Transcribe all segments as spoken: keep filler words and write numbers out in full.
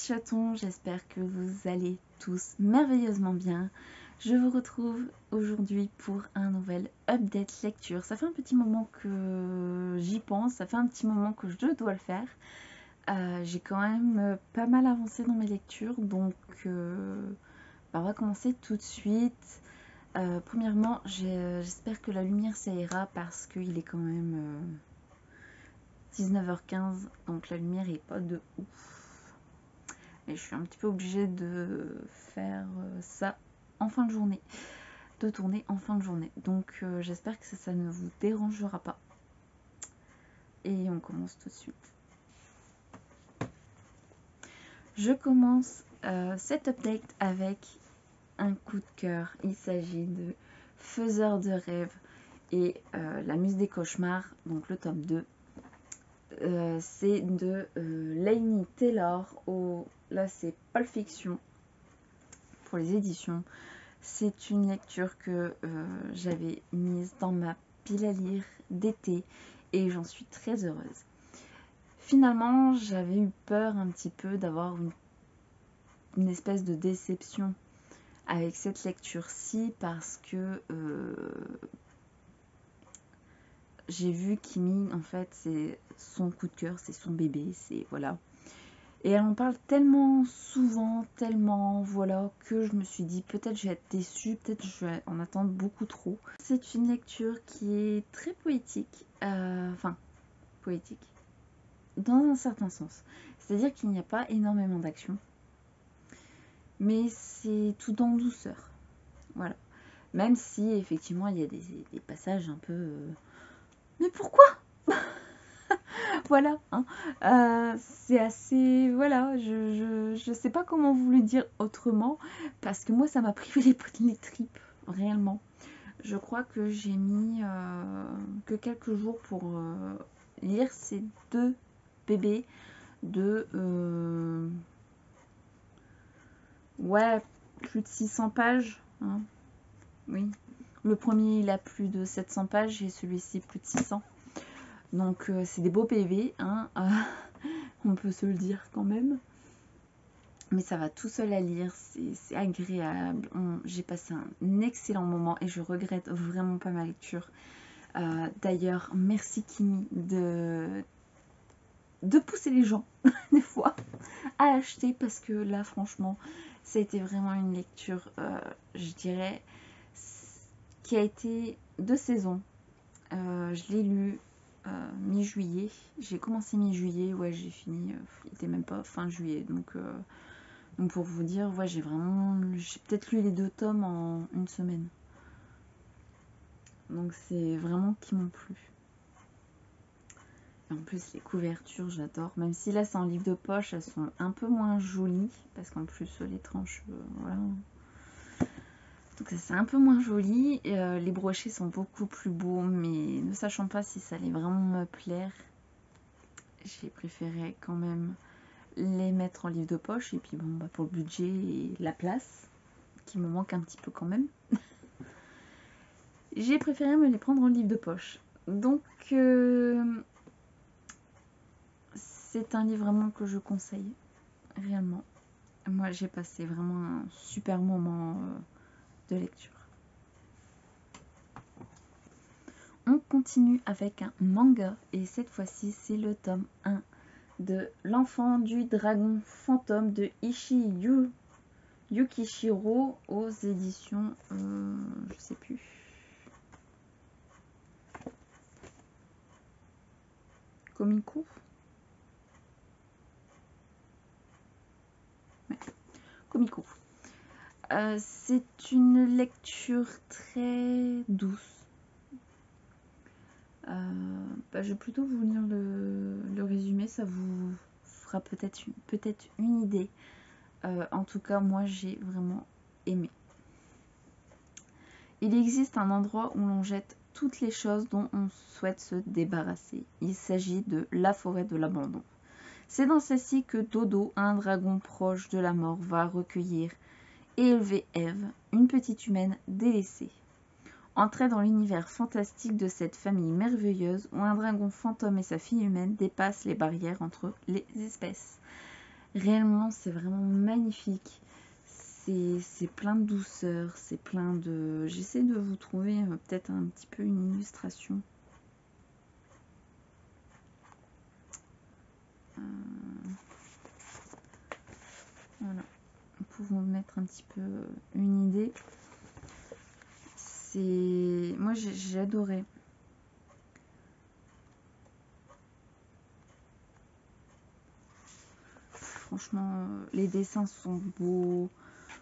chatons, j'espère que vous allez tous merveilleusement bien. Je vous retrouve aujourd'hui pour un nouvel update lecture. Ça fait un petit moment que j'y pense, ça fait un petit moment que je dois le faire. Euh, J'ai quand même pas mal avancé dans mes lectures, donc euh, bah on va commencer tout de suite. Euh, premièrement, j'espère que la lumière ça ira parce qu'il est quand même euh, dix-neuf heures quinze, donc la lumière est pas de ouf. Et je suis un petit peu obligée de faire ça en fin de journée, de tourner en fin de journée. Donc euh, j'espère que ça, ça ne vous dérangera pas. Et on commence tout de suite. Je commence euh, cet update avec un coup de cœur. Il s'agit de Faiseur de rêves et euh, la muse des cauchemars, donc le tome deux. Euh, c'est de euh, Laini Taylor. Au, là c'est Pulp Fiction pour les éditions. C'est une lecture que euh, j'avais mise dans ma pile à lire d'été et j'en suis très heureuse. Finalement, j'avais eu peur un petit peu d'avoir une, une espèce de déception avec cette lecture-ci parce que euh, j'ai vu Kimi, en fait, c'est son coup de cœur, c'est son bébé, c'est voilà. Et elle en parle tellement souvent, tellement, voilà, que je me suis dit peut-être je vais être déçue, peut-être je vais en attendre beaucoup trop. C'est une lecture qui est très poétique, euh, enfin, poétique, dans un certain sens. C'est-à-dire qu'il n'y a pas énormément d'action, mais c'est tout en douceur, voilà. Même si, effectivement, il y a des, des passages un peu... Euh... Mais pourquoi? Voilà, hein. euh, c'est assez, voilà, je, je, je sais pas comment vous le dire autrement, parce que moi ça m'a privé les, les tripes, réellement. Je crois que j'ai mis euh, que quelques jours pour euh, lire ces deux bébés de, euh, ouais, plus de six cents pages, hein. Oui. Le premier il a plus de sept cents pages et celui-ci plus de six cents. Donc euh, c'est des beaux P V, hein. On peut se le dire quand même. Mais ça va tout seul à lire, c'est agréable. J'ai passé un excellent moment et je regrette vraiment pas ma lecture. Euh, D'ailleurs, merci Kimi de, de pousser les gens, des fois, à acheter parce que là, franchement, ça a été vraiment une lecture, euh, je dirais, qui a été de saison. Euh, je l'ai lu euh, mi-juillet. J'ai commencé mi-juillet, ouais, j'ai fini, euh, il était même pas fin juillet, donc... Euh, Donc pour vous dire, ouais, j'ai vraiment... J'ai peut-être lu les deux tomes en une semaine. Donc c'est vraiment qui m'ont plu. Et en plus, les couvertures, j'adore. Même si là, c'est en livre de poche, elles sont un peu moins jolies. Parce qu'en plus, les tranches, euh, voilà. Donc c'est un peu moins joli. Et, euh, les brochets sont beaucoup plus beaux. Mais ne sachant pas si ça allait vraiment me plaire, j'ai préféré quand même les mettre en livre de poche. Et puis bon, bah, pour le budget et la place, qui me manque un petit peu quand même, j'ai préféré me les prendre en livre de poche. Donc euh, c'est un livre vraiment que je conseille, réellement. Moi j'ai passé vraiment un super moment euh, de lecture. On continue avec un manga et cette fois-ci c'est le tome un de L'enfant du dragon fantôme de Ishii Yu, Yukishiro aux éditions, euh, je sais plus. Komiku. Ouais. Komiku. Euh, c'est une lecture très douce. Euh, bah, je vais plutôt vous lire le, le résumé, ça vous fera peut-être une, peut-être une idée. Euh, en tout cas, moi j'ai vraiment aimé. Il existe un endroit où l'on jette toutes les choses dont on souhaite se débarrasser. Il s'agit de la forêt de l'abandon. C'est dans celle-ci que Dodo, un dragon proche de la mort, va recueillir et élever Eve, une petite humaine délaissée. Entrez dans l'univers fantastique de cette famille merveilleuse où un dragon fantôme et sa fille humaine dépassent les barrières entre les espèces. Réellement, c'est vraiment magnifique. C'est plein de douceur, c'est plein de... J'essaie de vous trouver euh, peut-être un petit peu une illustration. Euh, voilà, pour vous mettre un petit peu une idée. C'est... Moi, j'ai adoré. Franchement, les dessins sont beaux.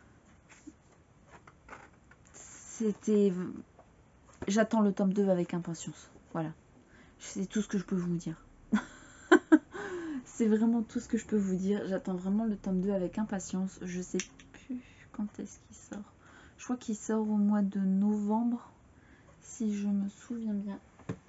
C'était... J'attends le tome deux avec impatience. Voilà. C'est tout ce que je peux vous dire. C'est vraiment tout ce que je peux vous dire. J'attends vraiment le tome deux avec impatience. Je sais plus quand est-ce qu'il sort. Je crois qu'il sort au mois de novembre, si je me souviens bien.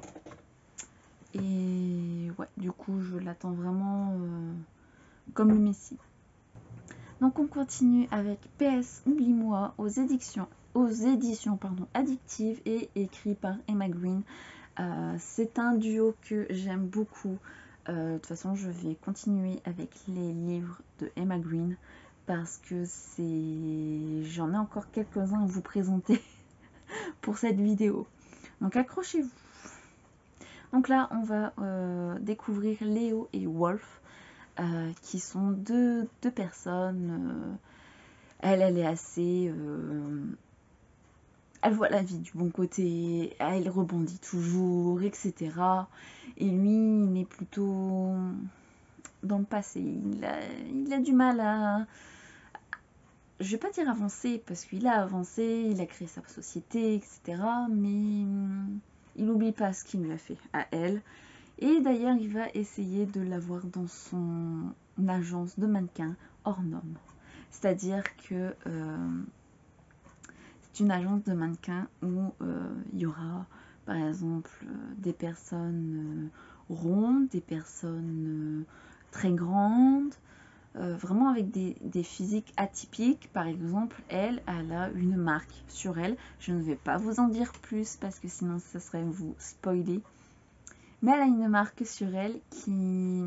Et ouais, du coup, je l'attends vraiment euh, comme le Messie. Donc on continue avec P S Oublie-moi aux éditions, aux éditions pardon, addictives et écrit par Emma Green. Euh, c'est un duo que j'aime beaucoup. Euh, de toute façon, je vais continuer avec les livres de Emma Green parce que c'est, j'en ai encore quelques-uns à vous présenter pour cette vidéo. Donc accrochez-vous. Donc là, on va euh, découvrir Léo et Wolf. Euh, qui sont deux, deux personnes. Euh, elle, elle est assez... Euh, elle voit la vie du bon côté, elle rebondit toujours, et cetera. Et lui, il est plutôt dans le passé. Il a, il a du mal à... Je vais pas dire avancer, parce qu'il a avancé, il a créé sa société, et cetera. Mais il n'oublie pas ce qu'il lui a fait à elle. Et d'ailleurs, il va essayer de l'avoir dans son agence de mannequins hors norme. C'est-à-dire que euh, c'est une agence de mannequins où euh, il y aura, par exemple, euh, des personnes euh, rondes, des personnes euh, très grandes, euh, vraiment avec des, des physiques atypiques. Par exemple, elle, elle a une marque sur elle. Je ne vais pas vous en dire plus parce que sinon, ça serait vous spoiler. Mais elle a une marque sur elle qui...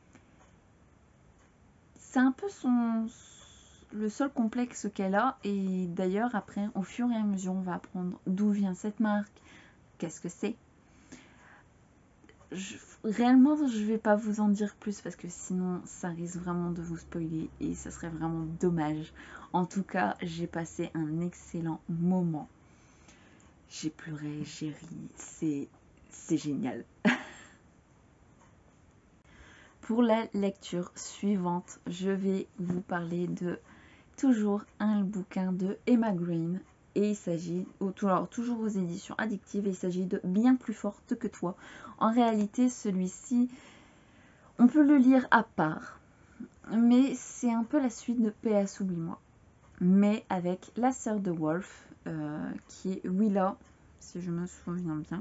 C'est un peu son... le seul complexe qu'elle a. Et d'ailleurs, après, au fur et à mesure, on va apprendre d'où vient cette marque, qu'est-ce que c'est. Je... Réellement, je ne vais pas vous en dire plus parce que sinon, ça risque vraiment de vous spoiler et ça serait vraiment dommage. En tout cas, j'ai passé un excellent moment. J'ai pleuré, j'ai ri, c'est c'est génial. Pour la lecture suivante, je vais vous parler de toujours un bouquin de Emma Green. Et il s'agit, toujours aux éditions addictives, et il s'agit de Bien plus forte que toi. En réalité, celui-ci, on peut le lire à part. Mais c'est un peu la suite de P S Oublie-moi. Mais avec la sœur de Wolf, euh, qui est Willa, si je me souviens bien.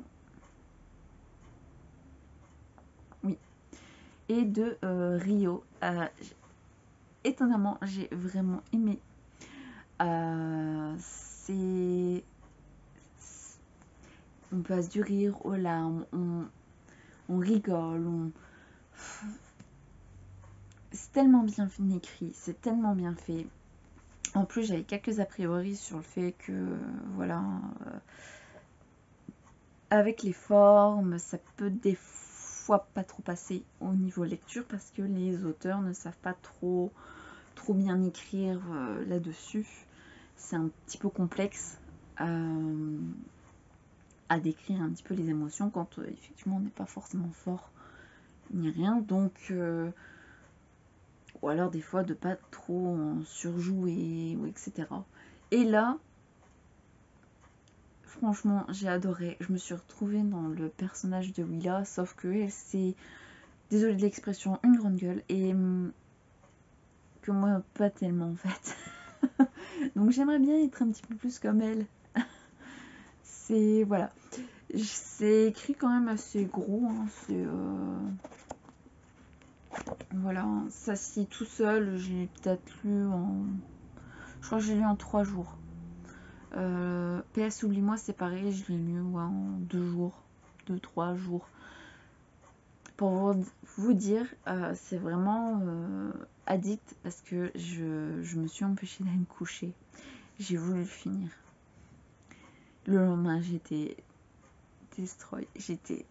Oui. Et de euh, Rio. Euh, étonnamment, j'ai vraiment aimé. Euh, c'est... On passe du rire aux larmes, on, on rigole, on... C'est tellement bien écrit, c'est tellement bien fait. En plus, j'avais quelques a priori sur le fait que, voilà, euh, avec les formes, ça peut des fois pas trop passer au niveau lecture parce que les auteurs ne savent pas trop, trop bien écrire euh, là-dessus. C'est un petit peu complexe euh, à décrire un petit peu les émotions quand euh, effectivement on n'est pas forcément fort ni rien. Donc, euh, ou alors des fois de pas trop en surjouer, ou et cetera. Et là, franchement, j'ai adoré. Je me suis retrouvée dans le personnage de Willa, sauf que elle, c'est, désolée de l'expression, une grande gueule, et que moi, pas tellement en fait. Donc j'aimerais bien être un petit peu plus comme elle. C'est, voilà. C'est écrit quand même assez gros, hein. C'est... Euh... Voilà, ça se lit tout seul. J'ai peut-être lu en... Je crois que j'ai lu en trois jours. Euh, P S Oublie-moi, c'est pareil, je l'ai lu ouais, en deux jours, deux, trois jours. Pour vous, vous dire, euh, c'est vraiment euh, addict parce que je, je me suis empêchée d'aller me coucher. J'ai voulu le finir. Le lendemain, j'étais destroy. J'étais...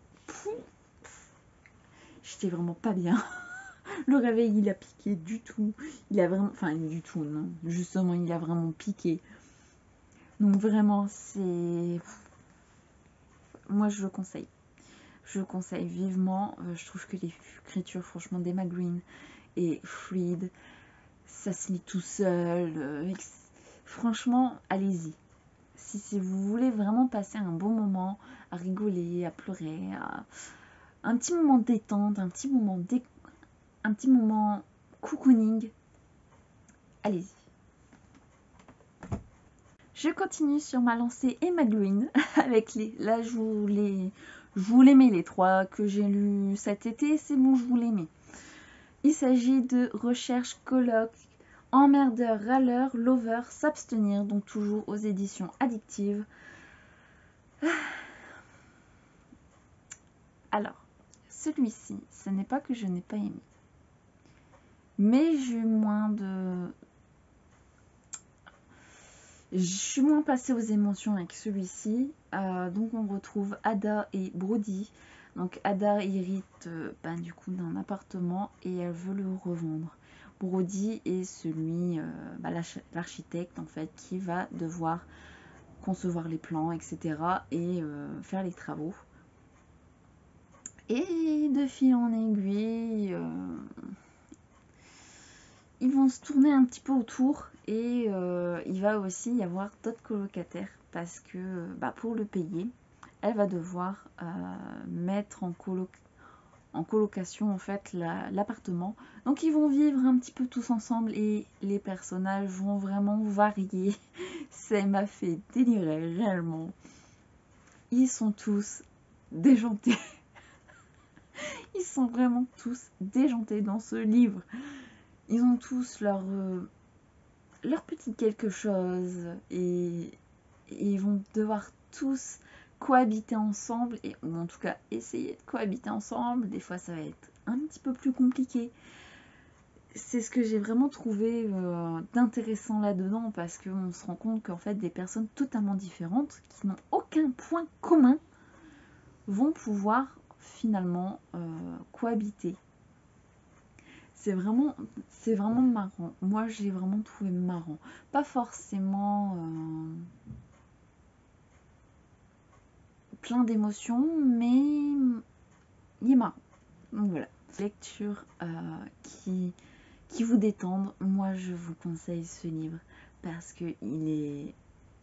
J'étais vraiment pas bien. Le réveil, il a piqué du tout. Il a vraiment... Enfin, du tout, non. Justement, il a vraiment piqué. Donc vraiment, c'est... Moi, je le conseille. Je le conseille vivement. Euh, je trouve que l'écriture, franchement, d'Emma Green est fluide. Ça se lit tout seul. Euh, franchement, allez-y. Si, si vous voulez vraiment passer un bon moment, à rigoler, à pleurer, à... un petit moment de détente, un petit moment, dé... un petit moment cocooning, allez-y. Je continue sur ma lancée Emma Green avec les... Là, je vous les... Je vous les mets, les trois que j'ai lus cet été, c'est bon, je vous les mets. Il s'agit de Recherche, colloque, emmerdeur, râleur, lover, s'abstenir, donc toujours aux éditions addictives. Alors, celui-ci, ce n'est pas que je n'ai pas aimé, mais j'ai eu moins de... Je suis moins passée aux émotions avec celui-ci. Euh, donc on retrouve Ada et Brody. Donc Ada hérite euh, ben, du coup d'un appartement et elle veut le revendre. Brody est celui, euh, ben, l'architecte en fait, qui va devoir concevoir les plans, et cetera. Et euh, faire les travaux. Et de fil en aiguille, euh, ils vont se tourner un petit peu autour et euh, il va aussi y avoir d'autres colocataires parce que bah, pour le payer, elle va devoir euh, mettre en, coloc en colocation en fait l'appartement. La, Donc ils vont vivre un petit peu tous ensemble et les personnages vont vraiment varier. Ça m'a fait délirer réellement. Ils sont tous déjantés. Ils sont vraiment tous déjantés dans ce livre. Ils ont tous leur, euh, leur petit quelque chose et, et ils vont devoir tous cohabiter ensemble, et, ou en tout cas essayer de cohabiter ensemble. Des fois ça va être un petit peu plus compliqué. C'est ce que j'ai vraiment trouvé euh, d'intéressant là-dedans, parce qu'on se rend compte qu'en fait des personnes totalement différentes, qui n'ont aucun point commun, vont pouvoir finalement euh, cohabiter. C'est vraiment, c'est vraiment marrant. Moi, j'ai vraiment trouvé marrant. Pas forcément euh, plein d'émotions, mais il est marrant. Donc voilà. Lecture euh, qui, qui vous détende. Moi, je vous conseille ce livre parce que il est...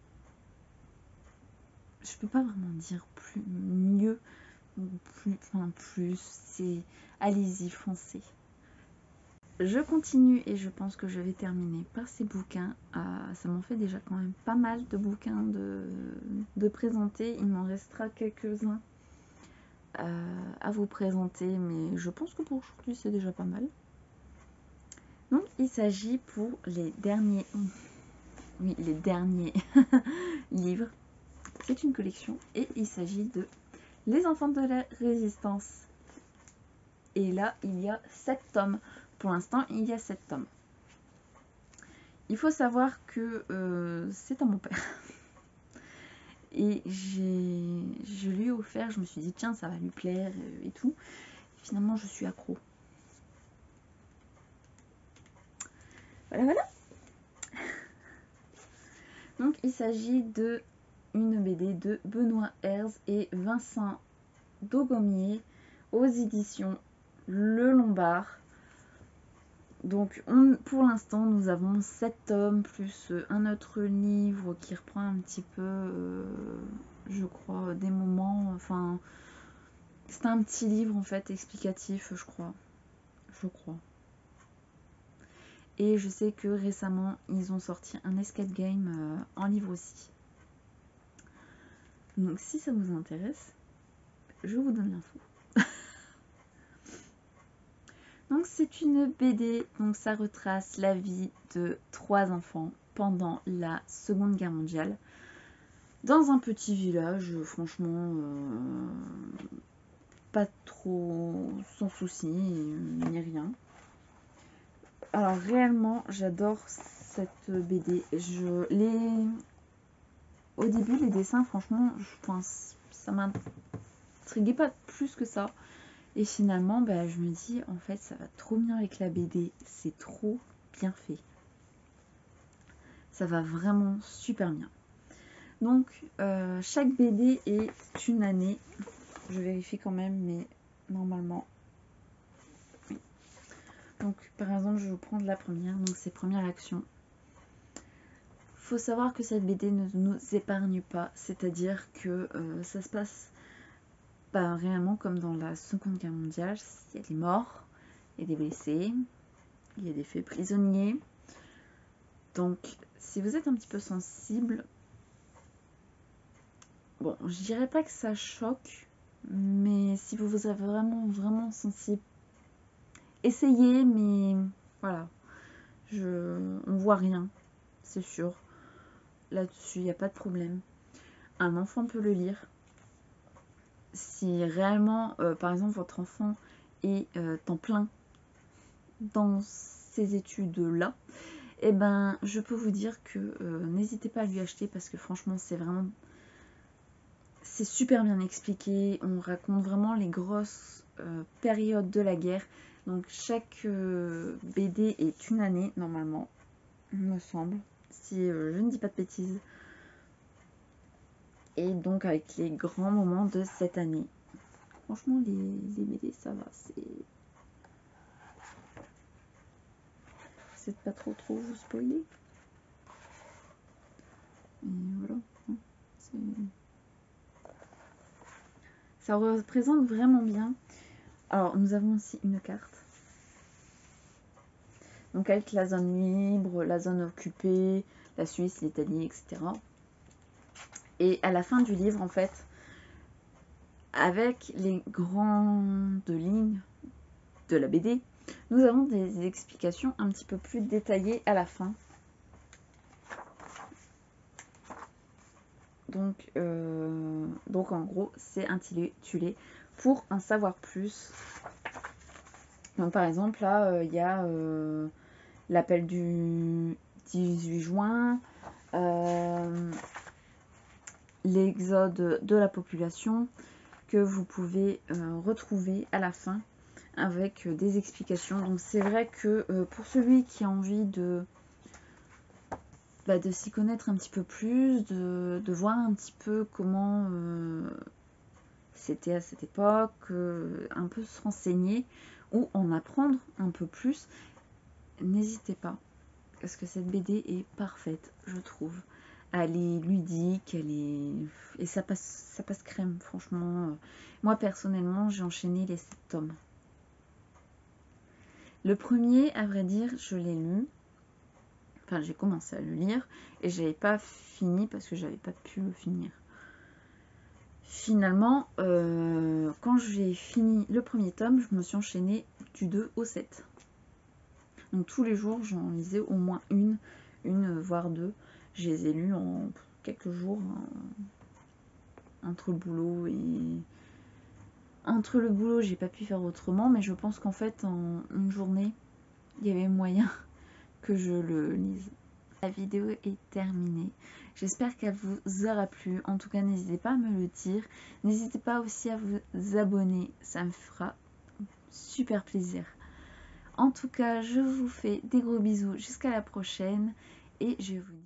Je peux pas vraiment dire plus mieux, plus, enfin plus. C'est... Allez-y, foncez. Je continue et je pense que je vais terminer par ces bouquins. Euh, ça m'en fait déjà quand même pas mal de bouquins de, de présenter. Il m'en restera quelques-uns euh, à vous présenter, mais je pense que pour aujourd'hui c'est déjà pas mal. Donc il s'agit pour les derniers, oui, les derniers livres. C'est une collection et il s'agit de Les enfants de la résistance. Et là il y a sept tomes. Pour l'instant, il y a sept tomes. Il faut savoir que euh, c'est à mon père. Et j'ai, je lui ai offert, je me suis dit, tiens, ça va lui plaire et, et tout. Et finalement, je suis accro. Voilà, voilà. Donc, il s'agit de une B D de Benoît Herz et Vincent Daugommier aux éditions Le Lombard. Donc on, pour l'instant nous avons sept tomes plus un autre livre qui reprend un petit peu euh, je crois des moments, enfin c'est un petit livre en fait explicatif, je crois je crois et je sais que récemment ils ont sorti un escape game euh, en livre aussi. Donc si ça vous intéresse, je vous donne l'info. Donc c'est une B D, donc ça retrace la vie de trois enfants pendant la Seconde Guerre mondiale. Dans un petit village, franchement, euh, pas trop sans souci, ni rien. alors réellement, j'adore cette B D. Je, les... Au début, les dessins, franchement, je pense, ça m'intriguait pas plus que ça. Et finalement, bah, je me dis, en fait, ça va trop bien avec la B D. C'est trop bien fait. Ça va vraiment super bien. Donc, euh, chaque B D est une année. Je vérifie quand même, mais normalement, oui. Donc, par exemple, je vais vous prendre la première. Donc, c'est Première Action. Faut savoir que cette B D ne nous épargne pas. C'est-à-dire que euh, ça se passe pas réellement comme dans la Seconde Guerre mondiale. Il y a des morts, il y a des blessés, il y a des faits prisonniers. Donc, si vous êtes un petit peu sensible, bon, je dirais pas que ça choque, mais si vous vous êtes vraiment, vraiment sensible, essayez, mais voilà, je, on voit rien, c'est sûr. Là-dessus, il n'y a pas de problème. Un enfant peut le lire. Si réellement, euh, par exemple, votre enfant est euh, en plein dans ces études-là, eh ben, je peux vous dire que euh, n'hésitez pas à lui acheter parce que franchement, c'est vraiment... C'est super bien expliqué. On raconte vraiment les grosses euh, périodes de la guerre. Donc, chaque euh, B D est une année, normalement, il me semble. Si euh, je ne dis pas de bêtises. Et donc, avec les grands moments de cette année. Franchement, les, les B D, ça va. C'est... C'est pas trop trop vous spoiler. Et voilà. Ça représente vraiment bien. Alors, nous avons aussi une carte. Donc, avec la zone libre, la zone occupée, la Suisse, l'Italie, et cetera. Et à la fin du livre, en fait, avec les grandes lignes de la B D, nous avons des explications un petit peu plus détaillées à la fin. Donc, euh, donc en gros, c'est intitulé Pour en savoir plus. Donc par exemple, là, il euh, y a euh, l'appel du dix-huit juin, euh, l'exode de la population que vous pouvez euh, retrouver à la fin avec euh, des explications. Donc c'est vrai que euh, pour celui qui a envie de Bah, de s'y connaître un petit peu plus, de, de voir un petit peu comment euh, c'était à cette époque, euh, un peu se renseigner ou en apprendre un peu plus, n'hésitez pas. Parce que cette B D est parfaite, je trouve. Elle est ludique, elle est... Et ça passe, ça passe crème, franchement. Moi, personnellement, j'ai enchaîné les sept tomes. Le premier, à vrai dire, je l'ai lu. Enfin, j'ai commencé à le lire et j'avais pas fini parce que j'avais pas pu le finir. Finalement, euh, quand j'ai fini le premier tome, je me suis enchaînée du deux au sept. Donc tous les jours, j'en lisais au moins une, une voire deux. Je les ai lus en quelques jours, hein, entre le boulot et... Entre le boulot, j'ai pas pu faire autrement, mais je pense qu'en fait, en une journée, il y avait moyen que je le lise. La vidéo est terminée. J'espère qu'elle vous aura plu. En tout cas, n'hésitez pas à me le dire. N'hésitez pas aussi à vous abonner. Ça me fera super plaisir. En tout cas, je vous fais des gros bisous. Jusqu'à la prochaine. Et je vous dis